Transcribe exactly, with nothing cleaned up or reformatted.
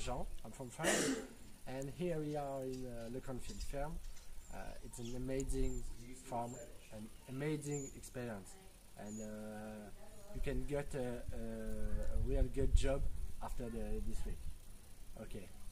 Jean. I'm from France, and here we are in uh, Leconfield farm. Uh, it's an amazing farm, an amazing experience, and uh, you can get a, a, a real good job after the, this week. Okay.